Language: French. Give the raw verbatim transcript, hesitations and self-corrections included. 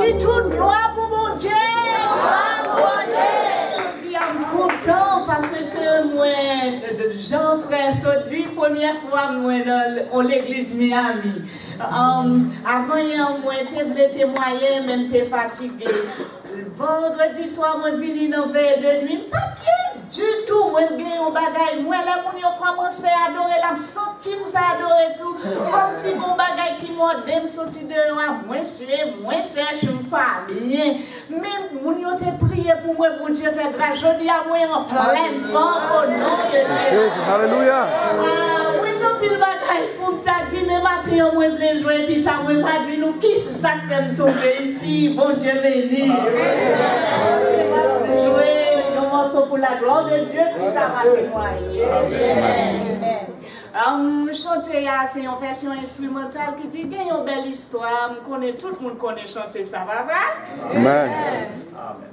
dis tout droit pour mon Dieu. Je dis, I'm content parce que moi, Jean frère Sodi, première fois moi dans l'église Miami. Um, avant, moi, j'étais témoigné, même j'étais fatigué. Vendredi soir, moi, je suis dans veille de nuit, pas bien du tout. Moi, je suis un bagage. Moi, là, je commencé à adorer, la senti que adorer tout. Comme si mon bagage qui m'a donné, sorti de moi, moi, c'est, moi, c'est, je ne pas bien. Mais, mon Dieu, t'es prié pour moi, pour Dieu, faire grâce. Je dis à moi, en plein vent, au nom de Dieu. Alléluia. Oui, non, puis le bagage, pour t'as dit, mais matin, moi, je voulais jouer, puis t'as moi, pas dit, nous, qui ça fait me tomber ici, bon Dieu béni. Jouer un morceau pour la gloire de Dieu, puis t'as ma témoigné. Amen. Um, chanter, c'est une version instrumentale qui dit, il y a une belle histoire, connaît, tout le monde connaît chanter ça, va vrai? Amen. Amen.